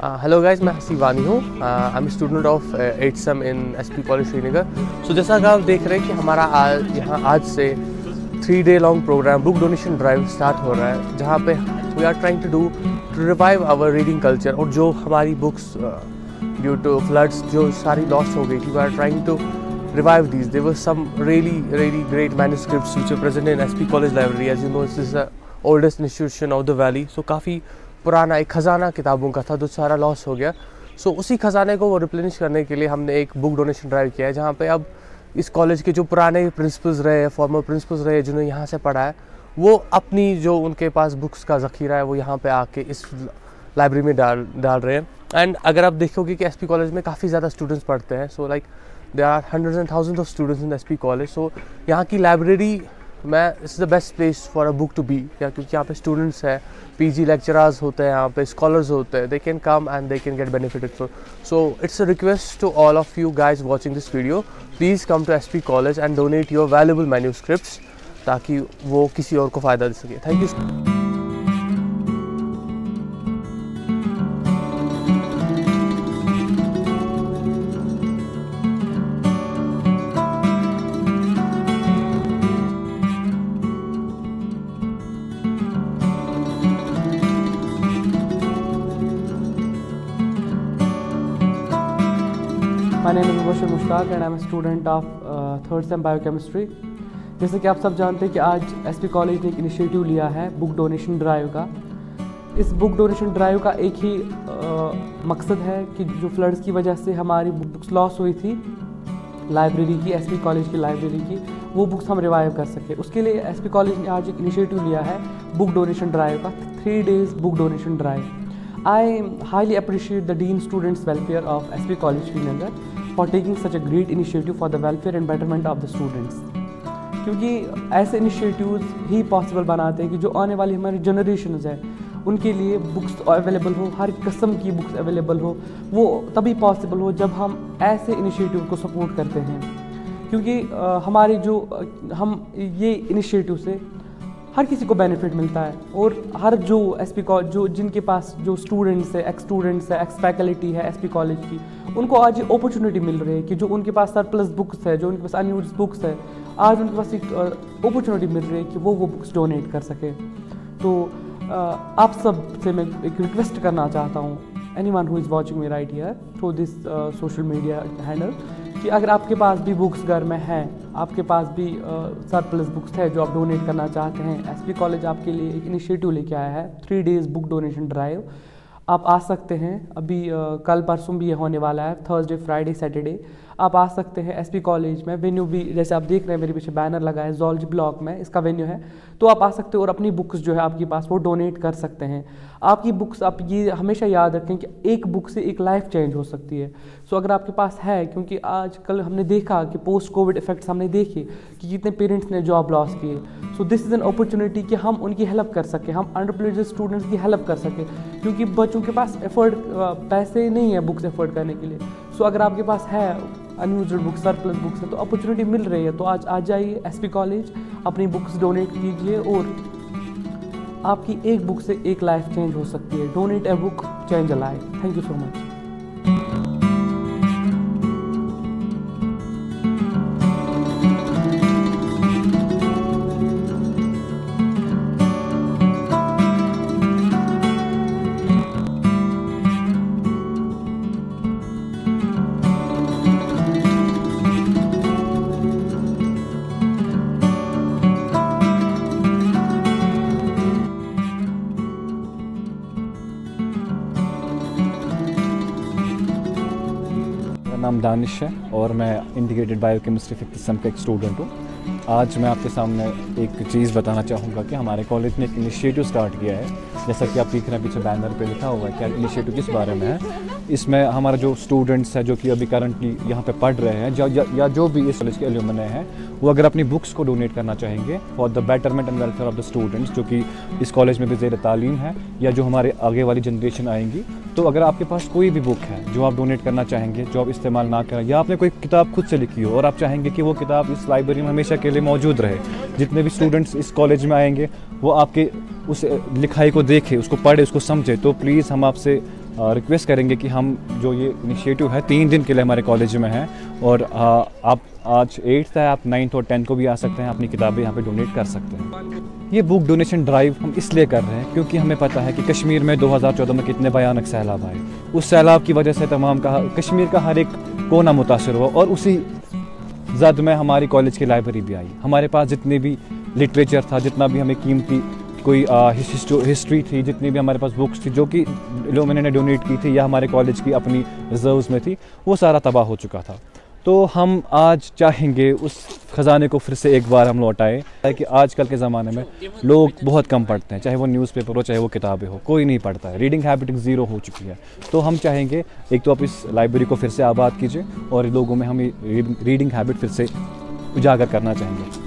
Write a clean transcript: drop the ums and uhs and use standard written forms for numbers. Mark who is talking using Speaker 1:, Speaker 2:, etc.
Speaker 1: Hello guys, मैं हसी वानी हूँ। I am student of 8th sem in SP college Srinagar. So जैसा कि आप देख रहे हैं कि हमारा यहाँ आज से 3 day long programme book donation drive start हो रहा है, जहाँ पे we are trying to revive our reading culture. और जो हमारी बुक्स ड्यू टू फ्लड्स जो सारी लॉस्ट हो गई थी, we are trying to revive these. There were some really great manuscripts which are present in SP College Library. As you know, this is the oldest institution of the valley. So काफ़ी पुराना एक ख़जाना किताबों का था जो सारा loss हो गया। सो उसी ख़जाने को वो रिप्लेनिश करने के लिए हमने एक बुक डोनेशन ड्राइव किया है, जहाँ पे अब इस कॉलेज के जो पुराने प्रिंसिपल्स रहे, फॉर्मर प्रिंसिपल्स रहे, जिन्होंने यहाँ से पढ़ा है, वो अपनी जो उनके पास बुक्स का ज़ख़ीरा है वो यहाँ पे आके इस लाइब्रेरी में डाल रहे हैं। एंड अगर आप देखोगे कि SP कॉलेज में काफ़ी ज़्यादा स्टूडेंट्स पढ़ते हैं, so like there are hundreds and thousands of students in SP college. So यहाँ की लाइब्रेरी में it's the best place for a book to be, क्योंकि यहाँ पे स्टूडेंट्स हैं, PG लेक्चरर्स होते हैं, यहाँ पे स्कॉलर्स होते हैं, they can come and they can get benefited from. So it's a request to all of you guys watching this video, please come to SP college and donate your valuable manuscripts, ताकि वो किसी और को फ़ायदा दे सके। Thank you.
Speaker 2: My name is Mubashir Mushtaq and I am a student of 3rd sem Biochemistry। जैसे कि आप सब जानते हैं कि आज SP कॉलेज ने एक इनिशिएटिव लिया है बुक डोनेशन ड्राइव का। इस बुक डोनेशन ड्राइव का एक ही मकसद है कि जो फ्लड्स की वजह से हमारी बुक्स लॉस हुई थी लाइब्रेरी की, SP कॉलेज की लाइब्रेरी की, वो बुक्स हम रिवाइव कर सके। उसके लिए SP कॉलेज ने आज एक इनिशिएटिव लिया है बुक डोनेशन ड्राइव का, 3 days book donation drive. I highly appreciate the Dean Students Welfare of SP College Srinagar for taking such a great initiative for the welfare and betterment of the students। क्योंकि ऐसे initiatives ही possible बनाते हैं कि जो आने वाली हमारी generations है उनके लिए बुक्स अवेलेबल हो, हर किस्म की बुक्स अवेलेबल हो। वो तभी पॉसिबल हो जब हम ऐसे इनिशिएटिव को सपोर्ट करते हैं, क्योंकि हमारे जो हम ये इनिशिएटिव से हर किसी को बेनिफिट मिलता है। और हर जो SP कॉलेज जो जिनके पास जो स्टूडेंट्स है, एक्स फैकल्टी है SP कॉलेज की, उनको आज ये अपॉर्चुनिटी मिल रही है कि जो उनके पास सरप्लस बुक्स है, जो उनके पास अनयूज्ड बुक्स है, आज उनके पास एक अपॉर्चुनिटी मिल रही है कि वो बुक्स डोनेट कर सके। तो आप सब से मैं एक रिक्वेस्ट करना चाहता हूँ, anyone who is watching me right here through this social media handle, कि अगर आपके पास भी बुक्स घर में हैं, आपके पास भी सरप्लस बुक्स है जो आप डोनेट करना चाहते हैं, SP कॉलेज आपके लिए एक इनिशिएटिव लेके आया है 3 days बुक डोनेशन ड्राइव। आप आ सकते हैं, अभी कल परसों भी ये होने वाला है, थर्सडे, फ्राइडे, सैटरडे आप आ सकते हैं SP कॉलेज में। वेन्यू भी जैसे आप देख रहे हैं, मेरे पीछे बैनर लगा है, ज़ूलॉजी ब्लॉक में इसका वेन्यू है। तो आप आ सकते हो और अपनी बुक्स जो है आपके पास वो डोनेट कर सकते हैं। आपकी बुक्स, आप ये हमेशा याद रखें कि एक बुक से एक लाइफ चेंज हो सकती है। सो अगर आपके पास है, क्योंकि आजकल हमने देखा कि पोस्ट कोविड इफेक्ट्स हमने देखे कि कितने पेरेंट्स ने जॉब लॉस किए। So this is an opportunity कि हम उनकी हेल्प कर सकें, हम अंडरप्रिविलेज्ड स्टूडेंट्स की हेल्प कर सकें, क्योंकि बच्चों के पास पैसे नहीं है बुक्स एफोर्ड करने के लिए। सो अगर आपके पास है अनयूज्ड बुक्स, सरप्लस बुक्स है, तो अपॉर्चुनिटी मिल रही है। तो आज आ जाइए SP कॉलेज, अपनी बुक्स डोनेट कीजिए और आपकी एक बुक से एक लाइफ चेंज हो सकती है। Donate a book, change a life. Thank you so much.
Speaker 3: नाम दानिश है और मैं इंटीग्रेटेड बायोकेमिस्ट्री 5th सेम का एक स्टूडेंट हूँ। आज मैं आपके सामने एक चीज़ बताना चाहूँगा कि हमारे कॉलेज ने एक इनिशिएटिव स्टार्ट किया है। जैसा कि आप देख रहे हैं पीछे बैनर पे लिखा हुआ है, क्या इनिशिएटिव किस बारे में है। इसमें हमारा जो स्टूडेंट्स हैं जो कि अभी करंटली यहाँ पे पढ़ रहे हैं या जो भी इस कॉलेज के एल्यूमनी हैं, वो अगर अपनी बुक्स को डोनेट करना चाहेंगे for the betterment and welfare of the students, जो कि इस कॉलेज में भी ज़ेर तालीम है या जो हमारे आगे वाली जनरेशन आएंगी, तो अगर आपके पास कोई भी बुक है जो आप डोनेट करना चाहेंगे, जो आप इस्तेमाल ना करें, या आपने कोई किताब खुद से लिखी हो और आप चाहेंगे कि वो किताब इस लाइब्रेरी में हमेशा के लिए मौजूद रहे, जितने भी स्टूडेंट्स इस कॉलेज में आएंगे वो आपके उस लिखाई को देखे, उसको पढ़े, उसको समझे, तो प्लीज़ हम आपसे रिक्वेस्ट करेंगे कि हम जो ये इनिशिएटिव है 3 दिन के लिए हमारे कॉलेज में है, और आप आज 8th है, आप 9th और 10th को भी आ सकते हैं, अपनी किताबें यहाँ पे डोनेट कर सकते हैं। ये बुक डोनेशन ड्राइव हम इसलिए कर रहे हैं क्योंकि हमें पता है कि कश्मीर में 2014 में कितने भयानक सैलाब आए। उस सैलाब की वजह से कश्मीर का हर एक कोना मुतासर हुआ, और उसी जद में हमारी कॉलेज की लाइब्रेरी भी आई। हमारे पास जितने भी लिटरेचर था, जितना भी हमें कीमती कोई हिस्ट्री थी, जितनी भी हमारे पास बुक्स थी जो कि लोगों ने डोनेट की थी या हमारे कॉलेज की अपनी रिजर्व्स में थी, वो सारा तबाह हो चुका था। तो हम आज चाहेंगे उस ख़जाने को फिर से एक बार हम लौटाएं, कि आजकल के ज़माने में लोग बहुत कम पढ़ते हैं, चाहे वो न्यूज़पेपर हो चाहे वो किताबें हो, कोई नहीं पढ़ता है। रीडिंग हैबिट ज़ीरो हो चुकी है। तो हम चाहेंगे एक तो आप इस लाइब्रेरी को फिर से आबाद कीजिए, और लोगों में हम रीडिंग हैबिट फिर से उजागर करना चाहेंगे।